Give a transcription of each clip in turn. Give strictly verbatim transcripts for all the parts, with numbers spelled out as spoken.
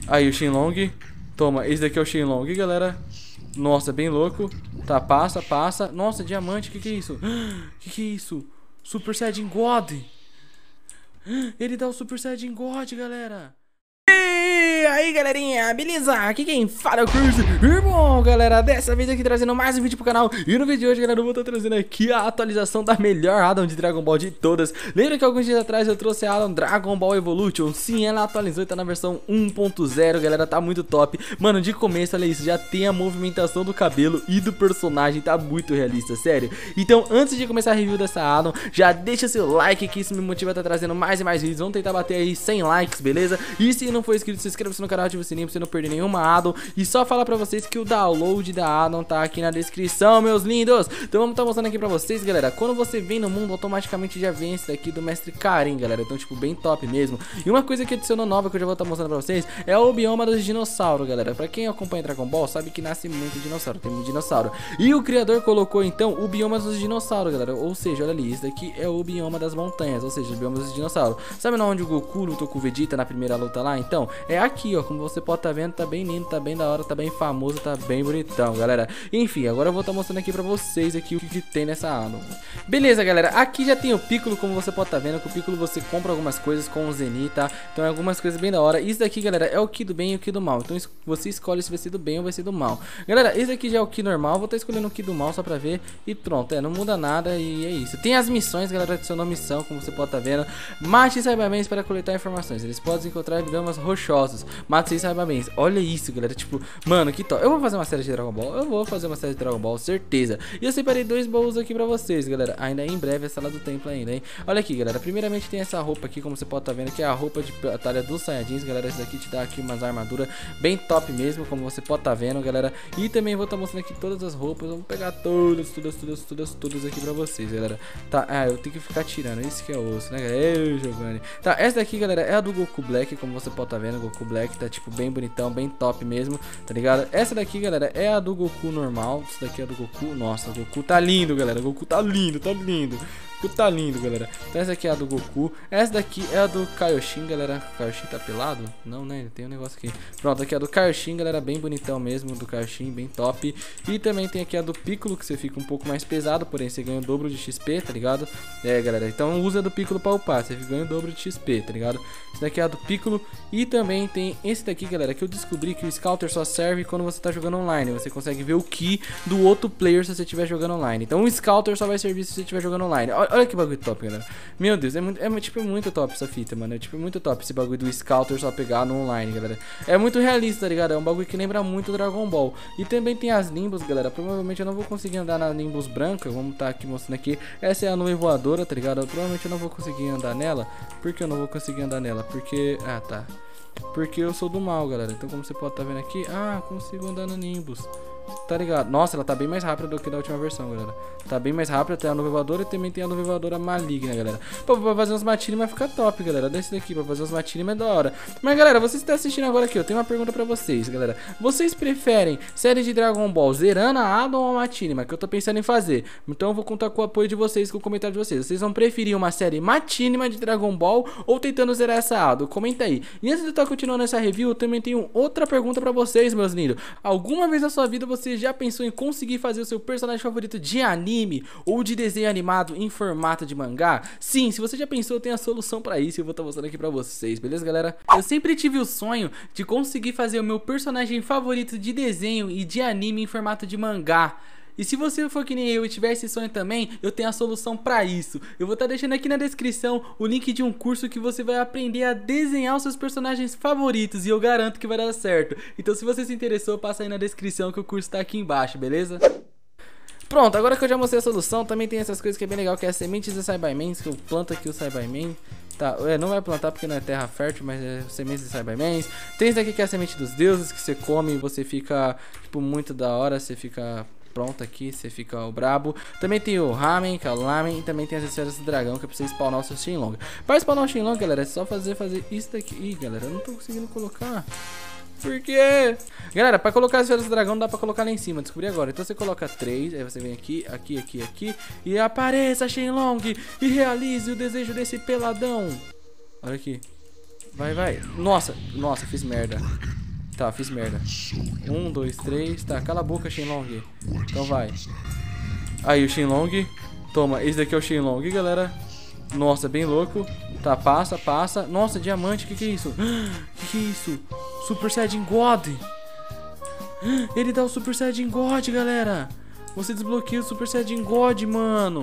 Aí o Shenlong. Toma, esse daqui é o Shenlong, galera. Nossa, bem louco. Tá, passa, passa. Nossa, diamante, que que é isso? Que que é isso? Super Saiyajin God. Ele dá o Super Saiyajin God, galera. E aí, galerinha, beleza? Aqui quem fala é o Cruz. E bom, galera, dessa vez aqui trazendo mais um vídeo pro canal. E no vídeo de hoje, galera, eu vou estar trazendo aqui a atualização da melhor Addon de Dragon Ball de todas. Lembra que alguns dias atrás eu trouxe a Addon Dragon Ball Evolution? Sim, ela atualizou e tá na versão um ponto zero, galera, tá muito top. Mano, de começo, olha isso, já tem a movimentação do cabelo e do personagem, tá muito realista, sério. Então, antes de começar a review dessa Addon, já deixa seu like que isso me motiva a estar trazendo mais e mais vídeos. Vamos tentar bater aí cem likes, beleza? E se não for inscrito, se inscreva no canal, ativa o sininho pra você não perder nenhuma Addon. E só falar pra vocês que o download da Addon tá aqui na descrição, meus lindos. Então vamos estar mostrando aqui pra vocês, galera. Quando você vem no mundo, automaticamente já vem esse daqui do Mestre Karin, galera. Então, tipo, bem top mesmo. E uma coisa que adicionou nova que eu já vou estar mostrando pra vocês é o bioma dos dinossauros, galera. Pra quem acompanha Dragon Ball, sabe que nasce muito dinossauro, tem muito dinossauro. E o criador colocou, então, o bioma dos dinossauros, galera. Ou seja, olha ali, esse daqui é o bioma das montanhas, ou seja, o bioma dos dinossauros. Sabe onde o Goku lutou com o Vegeta na primeira luta lá? Então, é aqui, ó. Como você pode estar vendo, tá bem lindo, tá bem da hora, tá bem famoso, tá bem bonitão, galera. Enfim, agora eu vou estar mostrando aqui pra vocês aqui o que, que tem nessa Addon. Beleza, galera, aqui já tem o Piccolo, como você pode estar vendo. Com o Piccolo você compra algumas coisas com o Zenith, tá? Então é algumas coisas bem da hora. Isso daqui, galera, é o Ki do bem e o Ki do mal. Então você escolhe se vai ser do bem ou vai ser do mal. Galera, esse aqui já é o Ki normal, vou estar escolhendo o Ki do mal só pra ver. E pronto, é, não muda nada e é isso. Tem as missões, galera, adicionou missão, como você pode estar vendo. Mate Saibamens para coletar informações. Eles podem encontrar biomas rochosos. Mate seis Saibamens. Olha isso, galera, tipo, mano, que top. Eu vou fazer uma série de Dragon Ball, eu vou fazer uma série de Dragon Ball, certeza. E eu separei dois baús aqui pra vocês, galera. Ainda em breve, a sala do templo ainda, hein. Olha aqui, galera, primeiramente tem essa roupa aqui, como você pode estar vendo, que é a roupa de batalha dos Saiyajins, galera. Essa daqui te dá aqui umas armaduras bem top mesmo, como você pode estar vendo, galera. E também vou estar mostrando aqui todas as roupas. Vamos pegar todas, todas, todas, todas, todas aqui pra vocês, galera. Tá, ah, eu tenho que ficar tirando, isso que é osso, né, galera. Ei, Giovanni. Tá, essa daqui, galera, é a do Goku Black, como você pode estar vendo. Goku Black tá, tipo, bem bonitão, bem top mesmo, tá ligado? Essa daqui, galera, é a do Goku normal. Essa daqui é a do Goku. Nossa, o Goku tá lindo, galera. O Goku tá lindo, tá lindo. O Goku tá lindo, galera. Então essa aqui é a do Goku. Essa daqui é a do Kaioshin, galera. O Kaioshin tá pelado? Não, né? Tem um negócio aqui. Pronto, aqui é a do Kaioshin, galera. Bem bonitão mesmo, do Kaioshin, bem top. E também tem aqui a do Piccolo, que você fica um pouco mais pesado, porém você ganha o dobro de X P, tá ligado? É, galera, então usa do Piccolo pra upar, você ganha o dobro de X P, tá ligado? Esse daqui é a do Piccolo. E também tem esse daqui, galera, que eu descobri que o Scouter só serve quando você tá jogando online. Você consegue ver o Ki do outro player se você estiver jogando online. Então o Scouter só vai servir se você estiver jogando online. Olha que bagulho top, galera. Meu Deus, é, muito, é tipo muito top essa fita, mano. É tipo muito top esse bagulho do Scouter só pegar no online, galera. É muito realista, tá ligado? É um bagulho que lembra muito Dragon Ball. E também tem as Nimbus, galera. Provavelmente eu não vou conseguir andar na Nimbus branca. Vamos estar aqui mostrando aqui. Essa é a nuvem voadora, tá ligado? Provavelmente eu não vou conseguir andar nela. Por que eu não vou conseguir andar nela? Porque... Ah, tá. Porque eu sou do mal, galera. Então, como você pode estar vendo aqui... Ah, consigo andar na Nimbus. Tá ligado? Nossa, ela tá bem mais rápida do que da última versão, galera. Tá bem mais rápida, tem a nuvem voadora e também tem a nuvem voadora maligna, galera. Pô, pra fazer uns matines vai ficar top, galera. Desse daqui, pra fazer uns matines é da hora. Mas, galera, vocês estão assistindo agora aqui, eu tenho uma pergunta pra vocês, galera. Vocês preferem série de Dragon Ball zerando a Addon ou a Machinima? Que eu tô pensando em fazer. Então eu vou contar com o apoio de vocês, com o comentário de vocês. Vocês vão preferir uma série Machinima de Dragon Ball ou tentando zerar essa Addon? Comenta aí. E antes de eu estar continuando essa review, eu também tenho outra pergunta pra vocês, meus lindos. Alguma vez na sua vida você já pensou em conseguir fazer o seu personagem favorito de anime ou de desenho animado em formato de mangá? Sim, se você já pensou, tem a solução pra isso e eu vou estar mostrando aqui pra vocês, beleza, galera? Eu sempre tive o sonho de conseguir fazer o meu personagem favorito de desenho e de anime em formato de mangá. E se você for que nem eu e tiver esse sonho também, eu tenho a solução pra isso. Eu vou estar deixando aqui na descrição o link de um curso que você vai aprender a desenhar os seus personagens favoritos. E eu garanto que vai dar certo. Então se você se interessou, passa aí na descrição que o curso tá aqui embaixo, beleza? Pronto, agora que eu já mostrei a solução, também tem essas coisas que é bem legal, que é as sementes de Saibamens, que eu planto aqui o Saibamens. Tá, é, não vai plantar porque não é terra fértil, mas é sementes de Saibamens. Tem isso aqui que é a semente dos deuses, que você come e você fica, tipo, muito da hora, você fica... Pronto aqui, você fica o brabo. Também tem o Ramen, que é o Lamen. E também tem as esferas do dragão, que é pra você spawnar o seu Shenlong. Para spawnar o Shenlong, galera, é só fazer, fazer isso daqui. Ih, galera, eu não tô conseguindo colocar. Por quê? Galera, pra colocar as esferas do dragão, dá pra colocar lá em cima. Descobri agora. Então você coloca três, aí você vem aqui, aqui, aqui, aqui. E apareça, Shenlong, e realize o desejo desse peladão. Olha aqui. Vai, vai. Nossa, nossa, fiz merda. Tá, fiz merda. Um, dois, três. Tá, cala a boca, Shenlong. Então vai. Aí, o Shenlong. Toma, esse daqui é o Shenlong, galera. Nossa, bem louco. Tá, passa, passa. Nossa, diamante, que que é isso? Que que é isso? Super Saiyajin God. Ele dá o Super Saiyajin God, galera. Você desbloqueia o Super Saiyajin God, mano.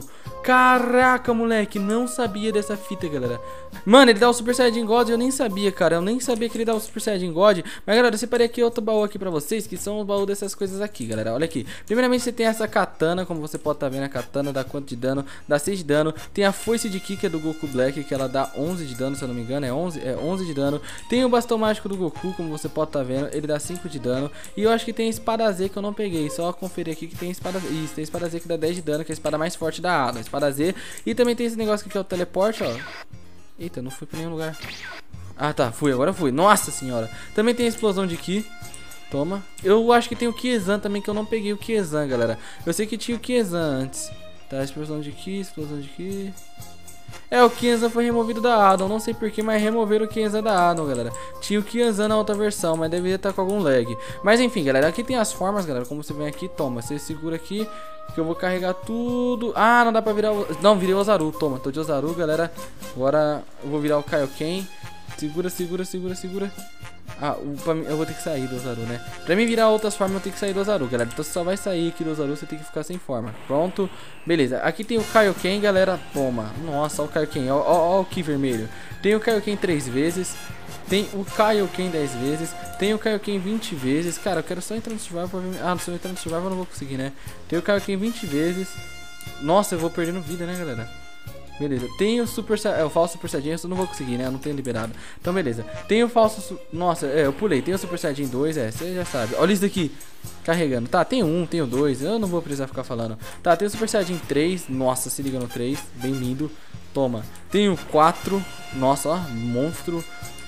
Caraca, moleque, não sabia dessa fita, galera. Mano, ele dá o Super Saiyajin God e eu nem sabia, cara. Eu nem sabia que ele dá o Super Saiyajin God. Mas, galera, eu separei aqui outro baú aqui pra vocês, que são os baús dessas coisas aqui, galera. Olha aqui. Primeiramente, você tem essa katana, como você pode estar vendo. A katana dá quanto de dano? Dá seis de dano. Tem a foice de ki, que é do Goku Black, que ela dá onze de dano, se eu não me engano. É onze? É onze de dano. Tem o bastão mágico do Goku, como você pode estar vendo. Ele dá cinco de dano. E eu acho que tem a espada Z que eu não peguei. Só conferir aqui que tem a espada Z. Isso, tem a espada Z que dá dez de dano, que é a espada mais forte da Ada. Espada Z. E também tem esse negócio aqui que é o teleporte, ó. Eita, não fui pra nenhum lugar. Ah, tá, fui, agora fui. Nossa senhora. Também tem a explosão de ki. Toma. Eu acho que tem o Kiezan também, que eu não peguei o Kiezan, galera. Eu sei que tinha o Kiezan antes. Tá, explosão de ki, explosão de ki. É, o Kiezan foi removido da Adam. Não sei porquê, mas removeram o Kiezan da Adam, galera. Tinha o Kiezan na outra versão, mas deveria estar com algum lag. Mas enfim, galera, aqui tem as formas, galera. Como você vem aqui, toma. Você segura aqui, que eu vou carregar tudo. Ah, não dá pra virar o... Não, virei o Ozaru, toma. Tô de Ozaru, galera. Agora eu vou virar o Kaioken. Segura, segura, segura, segura. Ah, o, pra mim, eu vou ter que sair do Ozaru, né? Pra mim virar outras formas, eu tenho que sair do Ozaru, galera. Então você só vai sair aqui do Ozaru, você tem que ficar sem forma. Pronto. Beleza. Aqui tem o Kaioken, galera. Toma. Nossa, olha o Kaioken. Olha o Ki vermelho. Tem o Kaioken três vezes. Tem o Kaioken dez vezes. Tem o Kaioken vinte vezes. Cara, eu quero só entrar no Survival pra ver... Ah, se eu entrar no Survival eu não vou conseguir, né? Tem o Kaioken vinte vezes. Nossa, eu vou perdendo vida, né, galera? Beleza, tem o Super é, o falso Super Saiyajin, eu não vou conseguir, né? Eu não tenho liberado. Então, beleza. Tem o falso... Nossa, é, eu pulei. Tem o Super Saiyajin dois, é, você já sabe. Olha isso daqui. Carregando. Tá, tem o um, tem o dois. Eu não vou precisar ficar falando. Tá, tem o Super Saiyajin três. Nossa, se liga no três. Bem lindo. Toma. Tem o quatro. Nossa, ó, monstro.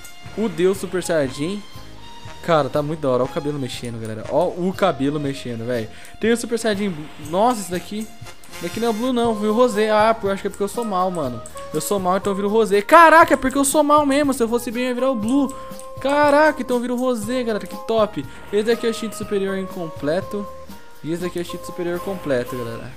O Deus Super Saiyajin. Cara, tá muito da hora. Olha o cabelo mexendo, galera. Ó o cabelo mexendo, velho. Tem o Super Saiyajin... Nossa, esse daqui... Daqui não é o Blue não, viu o Rosé. Ah, eu acho que é porque eu sou mal, mano. Eu sou mal, então eu viro o Rosé. Caraca, é porque eu sou mal mesmo. Se eu fosse bem, eu ia virar o Blue. Caraca, então eu viro o Rosé, galera. Que top. Esse daqui é o cheat superior incompleto. E esse daqui é o cheat superior completo, galera.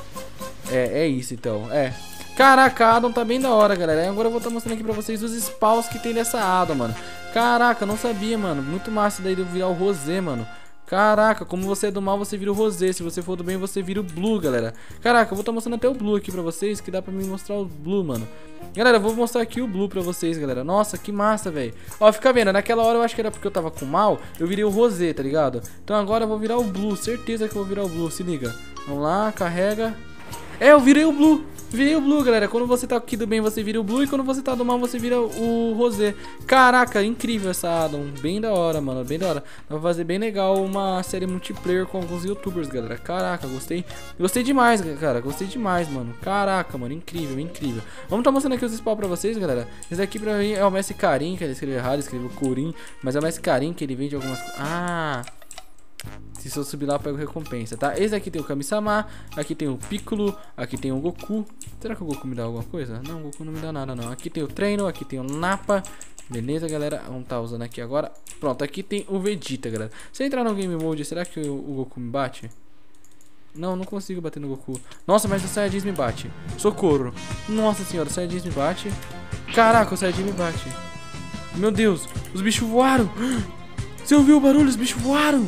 É, é isso então, é. Caraca, a Adam tá bem da hora, galera. Agora eu vou estar mostrando aqui pra vocês os spawns que tem dessa Adam, mano. Caraca, não sabia, mano. Muito massa daí de eu virar o Rosé, mano. Caraca, como você é do mal, você vira o Rosé. Se você for do bem, você vira o Blue, galera. Caraca, eu vou estar mostrando até o Blue aqui pra vocês, que dá pra me mostrar o Blue, mano. Galera, eu vou mostrar aqui o Blue pra vocês, galera. Nossa, que massa, velho. Ó, fica vendo, naquela hora eu acho que era porque eu tava com mal, eu virei o Rosé, tá ligado? Então agora eu vou virar o Blue, certeza que eu vou virar o Blue, se liga. Vamos lá, carrega. É, eu virei o Blue. Virei o Blue, galera. Quando você tá aqui do bem, você vira o Blue. E quando você tá do mal, você vira o Rosé. Caraca, incrível essa Adam. Bem da hora, mano. Bem da hora. Dá pra fazer bem legal uma série multiplayer com alguns youtubers, galera. Caraca, gostei. Gostei demais, cara. Gostei demais, mano. Caraca, mano. Incrível, incrível. Vamos tá mostrando aqui os spawn pra vocês, galera. Esse aqui pra mim é o Messi Karim, que ele escreveu errado. Escreveu Corim. Mas é o Messi Karim, que ele vende algumas coisas. Ah... Se eu subir lá, eu pego recompensa, tá? Esse aqui tem o Kami-sama, aqui tem o Piccolo, aqui tem o Goku. Será que o Goku me dá alguma coisa? Não, o Goku não me dá nada, não. Aqui tem o treino, aqui tem o Nappa. Beleza, galera? Vamos tá usando aqui agora. Pronto, aqui tem o Vegeta, galera. Se eu entrar no Game Mode, será que o, o Goku me bate? Não, não consigo bater no Goku. Nossa, mas o Saiyajin me bate. Socorro. Nossa senhora, o Saiyajin me bate. Caraca, o Saiyajin me bate. Meu Deus, os bichos voaram. Você ouviu o barulho? Os bichos voaram.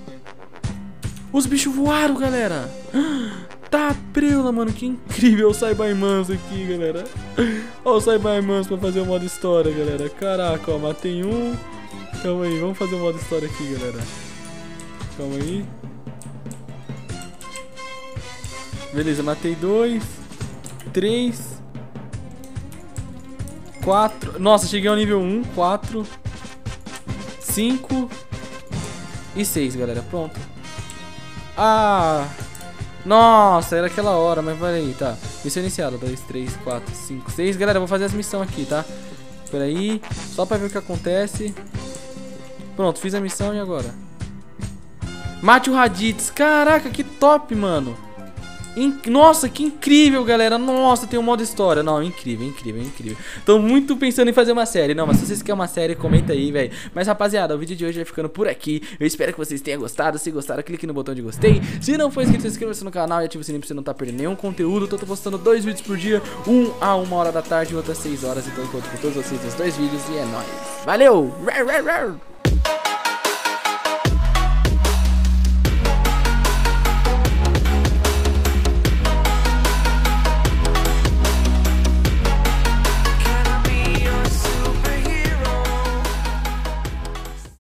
Os bichos voaram, galera. Tá preula, mano. Que incrível o Saibaimans aqui, galera. Ó o Saibaimans pra fazer o modo história, galera. Caraca, ó. Matei um. Calma aí. Vamos fazer o modo história aqui, galera. Calma aí. Beleza, matei dois. Três. Quatro. Nossa, cheguei ao nível um. Quatro. Cinco. E seis, galera. Pronto. Ah, nossa, era aquela hora, mas vai aí, tá. Missão iniciada, dois, três, quatro, cinco, seis. Galera, eu vou fazer as missões aqui, tá? Espera aí, só pra ver o que acontece. Pronto, fiz a missão e agora? Mate o Raditz, caraca, que top, mano. Inc... Nossa, que incrível, galera. Nossa, tem um modo história. Não, incrível, incrível, incrível. Tô muito pensando em fazer uma série. Não, mas se vocês querem uma série, comenta aí, velho. Mas, rapaziada, o vídeo de hoje vai ficando por aqui. Eu espero que vocês tenham gostado. Se gostaram, clique no botão de gostei. Se não for inscrito, inscreva-se no canal e ative o sininho pra você não estar perdendo nenhum conteúdo. Tô postando dois vídeos por dia. Um a uma hora da tarde e outro às seis horas. Então eu conto com todos vocês nos dois vídeos. E é nóis. Valeu!